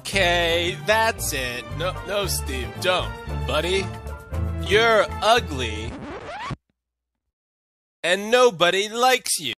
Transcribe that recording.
Okay, that's it. No, Steve, don't. Buddy, you're ugly, and nobody likes you.